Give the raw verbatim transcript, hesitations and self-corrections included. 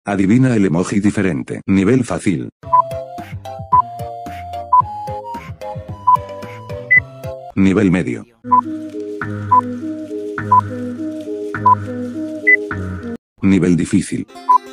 Adivina el emoji diferente. Nivel fácil. Nivel medio. Nivel difícil.